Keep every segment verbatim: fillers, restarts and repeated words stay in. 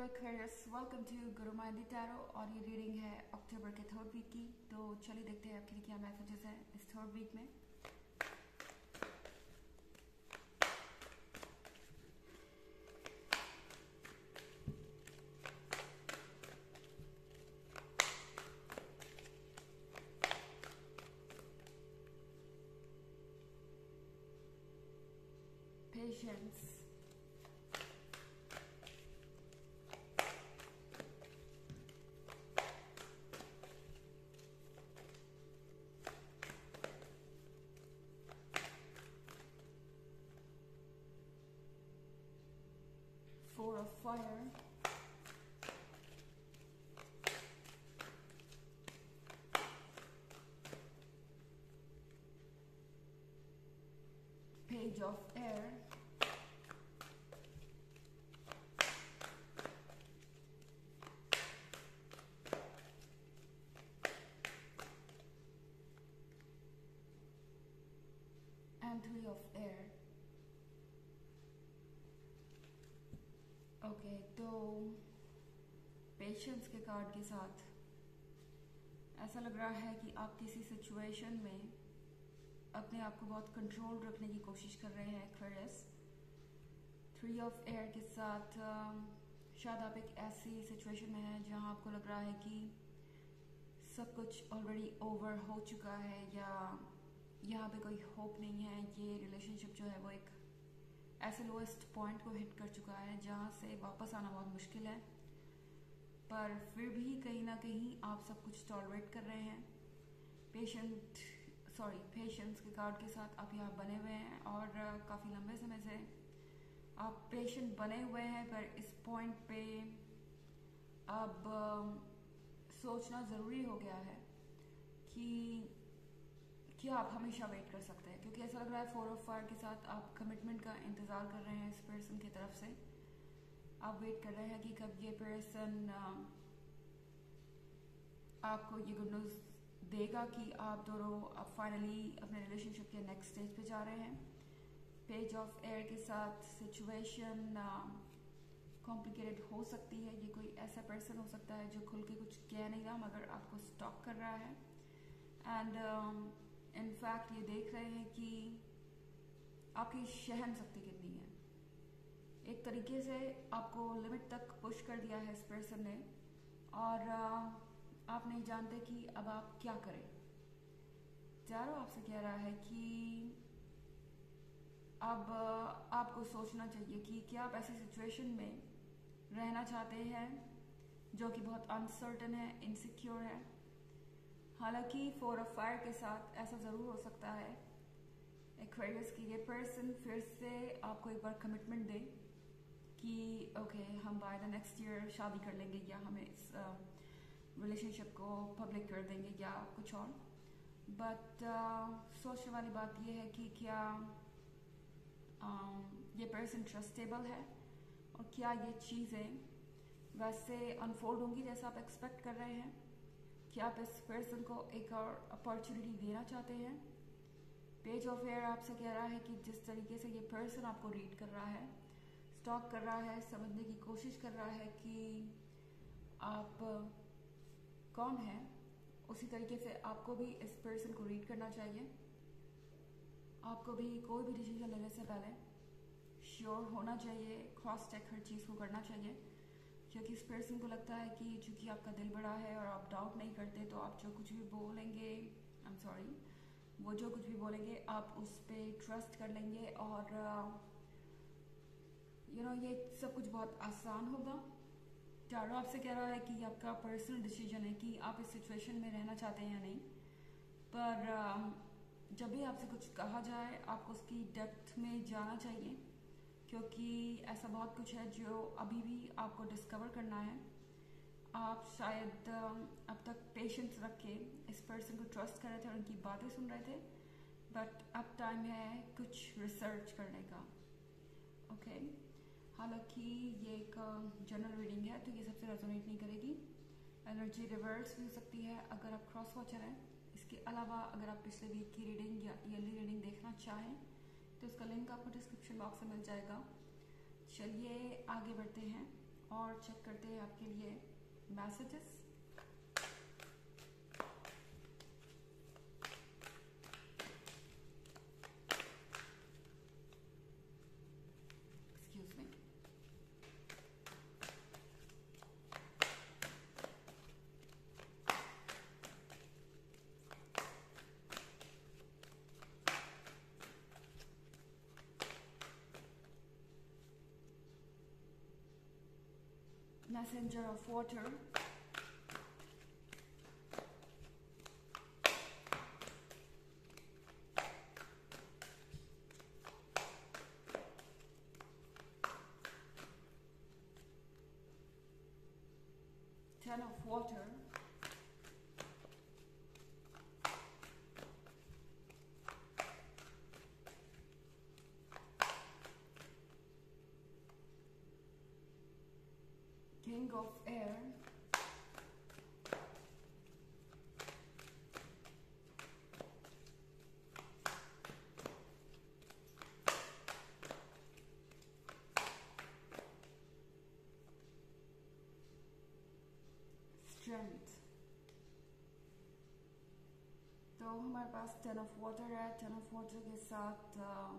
Hello Aquarius, welcome to Guru माइंडी tarot. और ये reading है अक्टूबर के थर्ड वीक की। तो चलिए देखते हैं आपके लिए क्या मैसेजेस हैं इस थर्ड वीक में। Patience, four of fire, page of air, and three of air. Okay okay, तो पेशेंस के कार्ड के साथ ऐसा लग रहा है कि आप किसी सिचुएशन में अपने आप को बहुत कंट्रोल रखने की कोशिश कर रहे हैं एक्वेरियस। थ्री ऑफ एयर के साथ शायद आप एक ऐसी सिचुएशन में हैं जहां आपको लग रहा है कि सब कुछ ऑलरेडी ओवर हो चुका है या यहाँ पे कोई होप नहीं है। ये रिलेशनशिप जो है वो एक ऐसे लोएस्ट पॉइंट को हिट कर चुका है जहाँ से वापस आना बहुत मुश्किल है, पर फिर भी कहीं ना कहीं आप सब कुछ टॉलरेट कर रहे हैं। पेशेंट सॉरी पेशेंस के कार्ड के साथ आप यहाँ बने हुए हैं और काफ़ी लंबे समय से आप पेशेंट बने हुए हैं, पर इस पॉइंट पे अब सोचना ज़रूरी हो गया है कि क्या आप हमेशा वेट कर सकते हैं, क्योंकि ऐसा लग रहा है फोर ऑफ फायर के साथ आप कमिटमेंट का इंतज़ार कर रहे हैं इस पर्सन की तरफ से। आप वेट कर रहे हैं कि कब ये पर्सन आपको ये गुड न्यूज़ देगा कि आप दोनों अब फाइनली अपने रिलेशनशिप के नेक्स्ट स्टेज पे जा रहे हैं। पेज ऑफ एयर के साथ सिचुएशन कॉम्प्लिकेटेड हो सकती है। ये कोई ऐसा पर्सन हो सकता है जो खुल के कुछ कह नहीं रहा मगर आपको स्टॉक कर रहा है। एंड इनफैक्ट ये देख रहे हैं कि आपकी सहन शक्ति कितनी है। एक तरीके से आपको लिमिट तक पुश कर दिया है इस पर्सन ने और आप नहीं जानते कि अब आप क्या करें। टैरो आपसे कह रहा है कि अब आपको सोचना चाहिए कि क्या आप ऐसी सिचुएशन में रहना चाहते हैं जो कि बहुत अनसर्टन है, इनसिक्योर है। हालांकि फोर ऑफ फायर के साथ ऐसा ज़रूर हो सकता है एक्वेरियस की ये पर्सन फिर से आपको एक बार कमिटमेंट दे कि ओके हम बाय द नेक्स्ट ईयर शादी कर लेंगे या हमें इस रिलेशनशिप uh, को पब्लिक कर देंगे या कुछ और। बट uh, सोचने वाली बात ये है कि क्या um, ये पर्सन ट्रस्टेबल है और क्या ये चीज़ें वैसे अनफोल्ड होंगी जैसा आप एक्सपेक्ट कर रहे हैं। क्या आप इस पर्सन को एक और अपॉर्चुनिटी देना चाहते हैं। पेज ऑफ एयर आपसे कह रहा है कि जिस तरीके से ये पर्सन आपको रीड कर रहा है, स्टॉक कर रहा है, समझने की कोशिश कर रहा है कि आप कौन हैं, उसी तरीके से आपको भी इस पर्सन को रीड करना चाहिए। आपको भी कोई भी डिसीजन लेने से पहले श्योर होना चाहिए, क्रॉस चेक हर चीज़ को करना चाहिए, क्योंकि इस पर्सन को लगता है कि चूंकि आपका दिल बड़ा है और आप डाउट नहीं करते तो आप जो कुछ भी बोलेंगे, आई एम सॉरी, वो जो कुछ भी बोलेंगे आप उस पर ट्रस्ट कर लेंगे और यू नो ये सब कुछ बहुत आसान होगा। टैरो आपसे कह रहा है कि आपका पर्सनल डिसीजन है कि आप इस सिचुएशन में रहना चाहते हैं या नहीं, पर जब भी आपसे कुछ कहा जाए आपको उसकी डेप्थ में जाना चाहिए, क्योंकि ऐसा बहुत कुछ है जो अभी भी आपको डिस्कवर करना है। आप शायद अब तक पेशेंस रख के इस पर्सन को ट्रस्ट कर रहे थे और उनकी बातें सुन रहे थे, बट अब टाइम है कुछ रिसर्च करने का। ओके, हालांकि ये एक जनरल रीडिंग है तो ये सबसे रेजोनेट नहीं करेगी। एनर्जी रिवर्स भी हो सकती है अगर आप क्रॉस वॉचर हैं। इसके अलावा अगर आप पिछले वीक की रीडिंग या ईयरली रीडिंग देखना चाहें तो उसका लिंक आपको डिस्क्रिप्शन बॉक्स में मिल जाएगा। चलिए आगे बढ़ते हैं और चेक करते हैं आपके लिए messages. Excuse me. Messenger of water, ten of water, king of air, strength। तो हमारे पास टेन ऑफ वाटर है। टेन ऑफ वाटर के साथ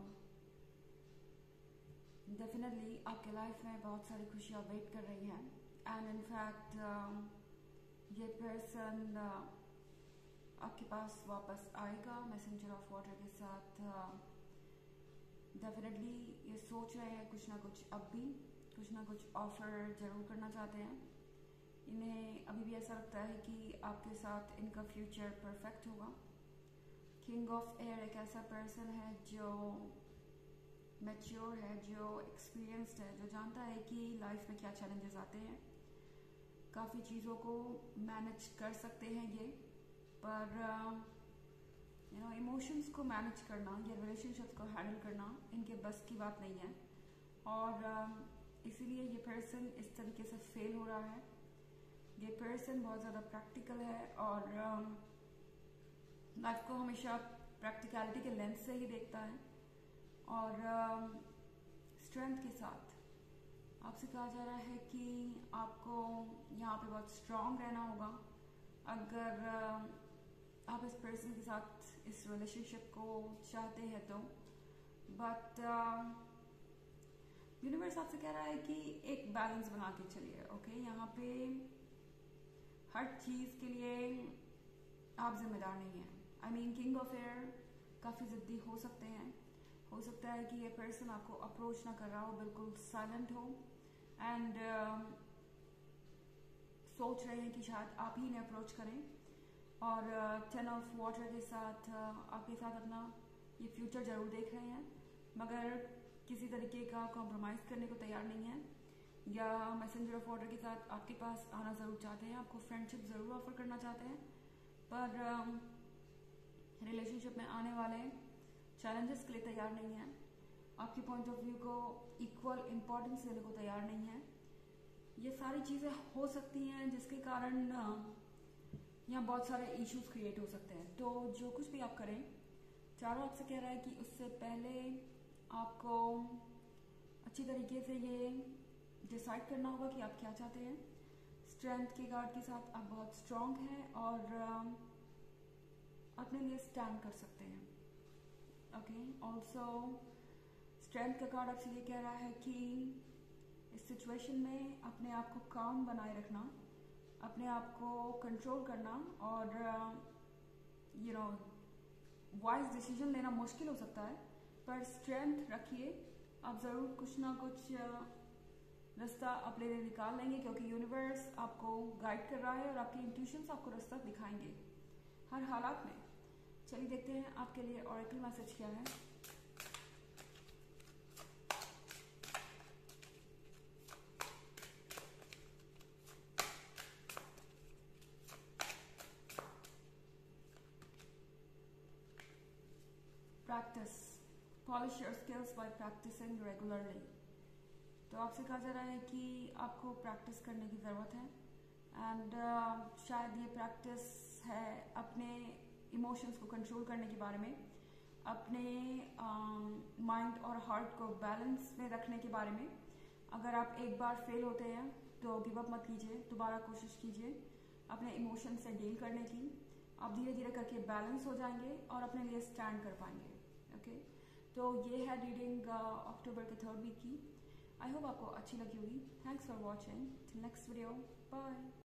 डेफिनेटली uh, आपके लाइफ में बहुत सारी खुशियाँ वेट कर रही हैं एंड इन फैक्ट ये पर्सन uh, आपके पास वापस आएगा। मैसेंजर ऑफ वाटर के साथ डेफिनेटली uh, ये सोच रहे हैं कुछ ना कुछ, अब भी कुछ ना कुछ ऑफर जरूर करना चाहते हैं। इन्हें अभी भी ऐसा लगता है कि आपके साथ इनका फ्यूचर परफेक्ट होगा। किंग ऑफ एयर एक ऐसा पर्सन है जो मैच्योर है, जो एक्सपीरियंस्ड है, जो जानता है कि लाइफ में क्या चैलेंजेस आते हैं। काफ़ी चीज़ों को मैनेज कर सकते हैं ये, पर यू नो इमोशंस को मैनेज करना या रिलेशनशिप्स को हैंडल करना इनके बस की बात नहीं है और uh, इसीलिए ये पर्सन इस तरीके से फेल हो रहा है। ये पर्सन बहुत ज़्यादा प्रैक्टिकल है और लाइफ um, को हमेशा प्रैक्टिकलिटी के लेंस से ही देखता है और स्ट्रेंथ um, के साथ आपसे कहा जा रहा है कि आपको यहाँ पे बहुत स्ट्रांग रहना होगा अगर uh, आप इस पर्सन के साथ इस रिलेशनशिप को चाहते हैं तो। बट यूनिवर्स आपसे कह रहा है कि एक बैलेंस बना के चलिए। ओके, यहाँ पे हर चीज़ के लिए आप जिम्मेदार नहीं हैं। I mean king of air काफ़ी ज़िद्दी हो सकते हैं। हो सकता है कि ये पर्सन आपको अप्रोच ना कर रहा हो, बिल्कुल साइलेंट हो एंड uh, सोच रहे हैं कि शायद आप ही इन्हें अप्रोच करें। और टेन ऑफ वाटर के साथ uh, आपके साथ अपना ये फ्यूचर ज़रूर देख रहे हैं, मगर किसी तरीके का कॉम्प्रोमाइज़ करने को तैयार नहीं है या मैसेंजर ऑफ वाटर के साथ आपके पास आना ज़रूर चाहते हैं, आपको फ्रेंडशिप ज़रूर ऑफर करना चाहते हैं, पर रिलेशनशिप uh, में आने वाले चैलेंजेस के लिए तैयार नहीं है। आपके पॉइंट ऑफ व्यू को इक्वल इम्पोर्टेंस देने को तैयार नहीं है। ये सारी चीज़ें हो सकती हैं जिसके कारण uh, यहाँ बहुत सारे इश्यूज क्रिएट हो सकते हैं। तो जो कुछ भी आप करें, चारों आपसे कह रहा है कि उससे पहले आपको अच्छी तरीके से ये डिसाइड करना होगा कि आप क्या चाहते हैं। स्ट्रेंथ के कार्ड के साथ आप बहुत स्ट्रांग हैं और uh, अपने लिए स्टैंड कर सकते हैं। ओके, ऑल्सो स्ट्रेंथ का कार्ड आपसे ये कह रहा है कि इस सिचुएशन में अपने आप को काम बनाए रखना, अपने आप को कंट्रोल करना और यू नो वाइज डिसीजन लेना मुश्किल हो सकता है, पर स्ट्रेंथ रखिए। आप ज़रूर कुछ ना कुछ रास्ता अपने लिए निकाल लेंगे क्योंकि यूनिवर्स आपको गाइड कर रहा है और आपके इंट्यूशंस आपको रास्ता दिखाएंगे हर हालात में। चलिए देखते हैं आपके लिए ऑरेकल मैसेज क्या है। Practice, polish your skills by practicing regularly. तो आपसे कहा जा रहा है कि आपको प्रैक्टिस करने की ज़रूरत है एंड uh, शायद ये प्रैक्टिस है अपने इमोशंस को कंट्रोल करने के बारे में, अपने माइंड um, और हार्ट को बैलेंस में रखने के बारे में। अगर आप एक बार फेल होते हैं तो गिव अप मत कीजिए, दोबारा कोशिश कीजिए अपने इमोशन से डील करने की। आप धीरे धीरे करके बैलेंस हो जाएंगे और अपने लिए स्टैंड कर पाएंगे। ओके, तो ये है रीडिंग अक्टूबर के थर्ड वीक की। आई होप आपको अच्छी लगी होगी। Thanks for watching, next video, bye.